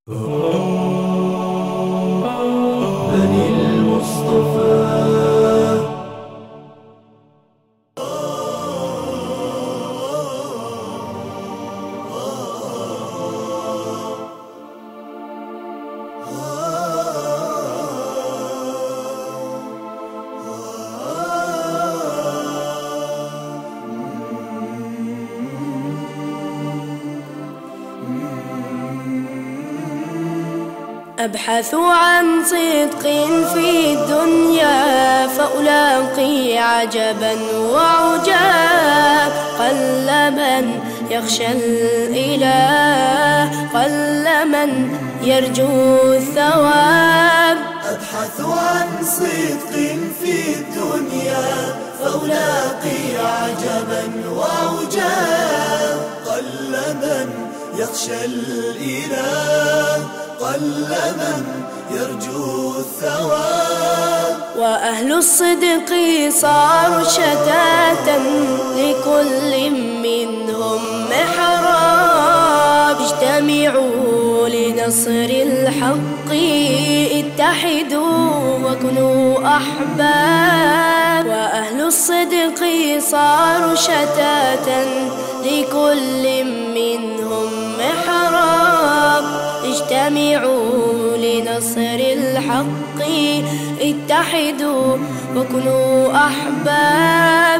بني المصطفى. أبحث عن صدق في الدنيا فألاقي عجبا وعجاب. قل من يخشى الإله، قل من يرجو الثواب. أبحث عن صدق في الدنيا فألاقي عجبا وعجاب. قل من يخشى الإله، قل من يرجو الثواب. وأهل الصدق صاروا شتاتا، لكل منهم محراب. اجتمعوا لنصر الحق، اتحدوا وكونوا أحباب. وأهل الصدق صاروا شتاتا، لكل منهم محراب. اجتمعوا لنصر الحق، اتحدوا وكونوا أحباب.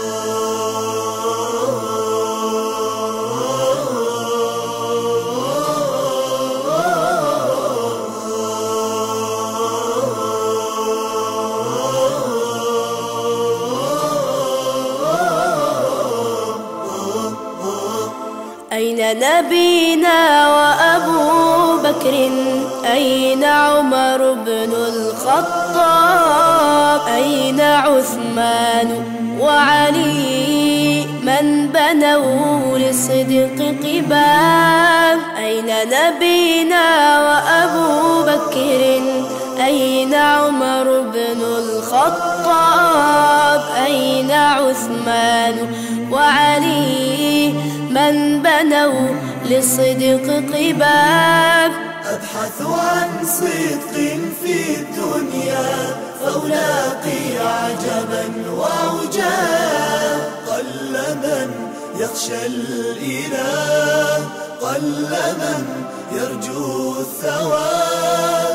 أين نبينا وأبو بكر؟ أين عمر بن الخطاب؟ أين عثمان وعلي من بنوا للصدق قباب؟ أين نبينا وأبو بكر؟ أين عمر بن الخطاب؟ أين عثمان وعلي من بنوا للصدق قباب؟ أبحث عن صدق في الدنيا فألاقي عجبا وعجاب. قل من يخشى الإله، قل من يرجو الثواب.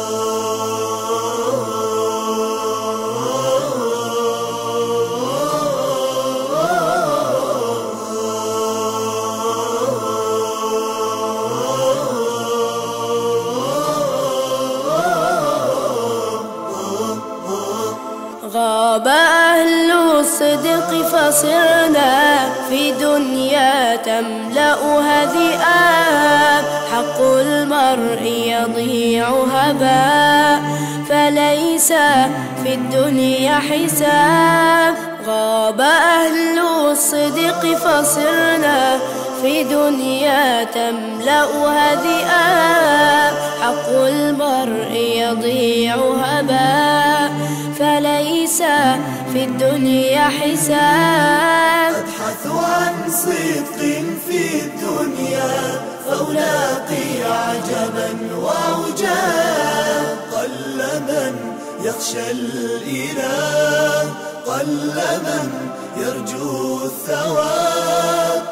غاب أهل الصدق فصرنا في دنيا تملأها ذئاب. حق المرء يضيع هباء، فليس في الدنيا حساب. غاب أهل الصدق فصرنا في دنيا تملأها ذئاب. حق المرء يضيع هباء، فليس في الدنيا حساب. أبحث عن صدق في الدنيا فألاقي عجبا وعجاب. قل من يخشى الإله، قل من يرجو الثواب.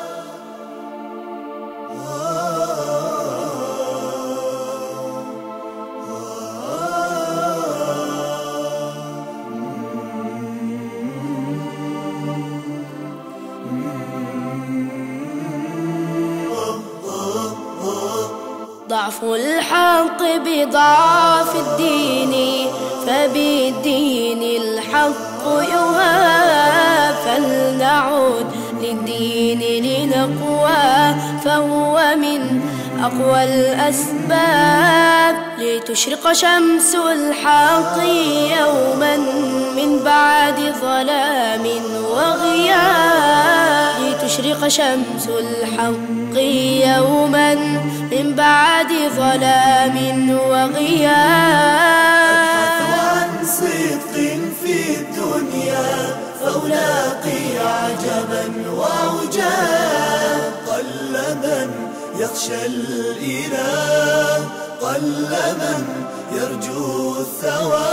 ضعف الحق بضعف الدين، فبالدين الحق يهاب. فلنعود للدين لنقوى، فهو من أقوى الأسباب. لتشرق شمس الحق يوما من بعد ظلام وغياب. لتشرق شمس الحق يوما من بعد ظلام وغياب. أبحث عن صدق في الدنيا فألاقي عجبا وعجاب. قل من يخشى الإله، قل من يرجو الثواب